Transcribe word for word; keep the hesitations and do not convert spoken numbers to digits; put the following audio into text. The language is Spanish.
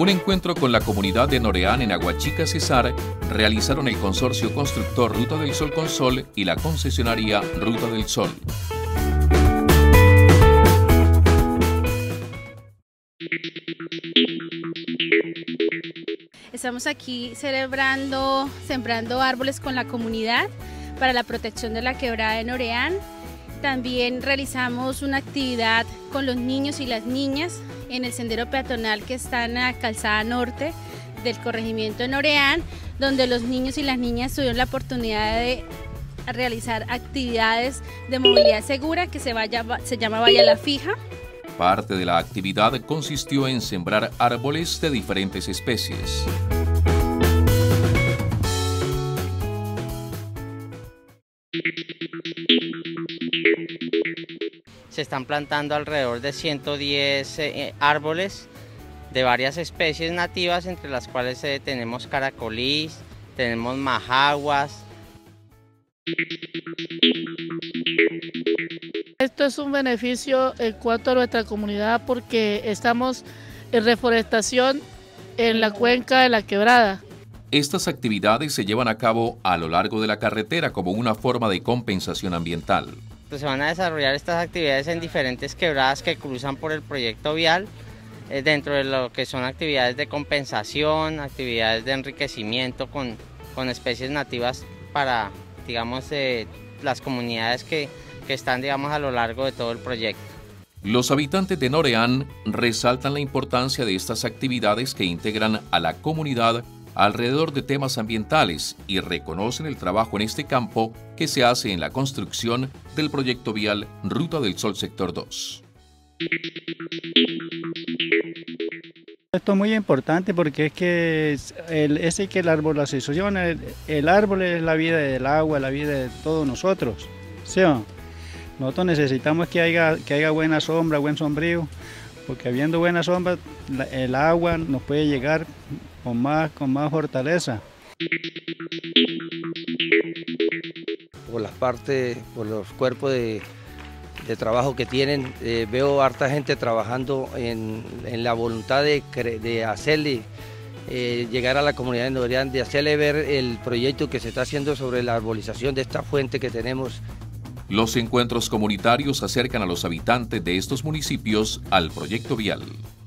Un encuentro con la comunidad de Noreán en Aguachica, Cesar, realizaron el consorcio constructor Ruta del Sol Consol y la concesionaria Ruta del Sol. Estamos aquí celebrando, sembrando árboles con la comunidad para la protección de la quebrada de Noreán. También realizamos una actividad con los niños y las niñas en el sendero peatonal que está en la calzada norte del corregimiento de Noreán, donde los niños y las niñas tuvieron la oportunidad de realizar actividades de movilidad segura que se, vaya, se llama Vaya la Fija. Parte de la actividad consistió en sembrar árboles de diferentes especies. Se están plantando alrededor de ciento diez eh, árboles de varias especies nativas, entre las cuales eh, tenemos caracolís, tenemos majaguas. Esto es un beneficio en cuanto a nuestra comunidad porque estamos en reforestación en la cuenca de la quebrada. Estas actividades se llevan a cabo a lo largo de la carretera como una forma de compensación ambiental. Pues se van a desarrollar estas actividades en diferentes quebradas que cruzan por el proyecto vial, eh, dentro de lo que son actividades de compensación, actividades de enriquecimiento con, con especies nativas para, digamos, eh, las comunidades que, que están, digamos, a lo largo de todo el proyecto. Los habitantes de Noreán resaltan la importancia de estas actividades que integran a la comunidad alrededor de temas ambientales y reconocen el trabajo en este campo que se hace en la construcción del proyecto vial Ruta del Sol Sector dos. Esto es muy importante porque es que el, ese que el arborización, el, el árbol es la vida del agua, la vida de todos nosotros. ¿Sí? Nosotros necesitamos que haya, que haya buena sombra, buen sombrío, porque habiendo buena sombra, la, el agua nos puede llegar con más, con más fortaleza. Por las partes, por los cuerpos de, de trabajo que tienen, eh, veo harta gente trabajando en, en la voluntad de, de hacerle eh, llegar a la comunidad de Noreán, de hacerle ver el proyecto que se está haciendo sobre la arbolización de esta fuente que tenemos. Los encuentros comunitarios acercan a los habitantes de estos municipios al proyecto vial.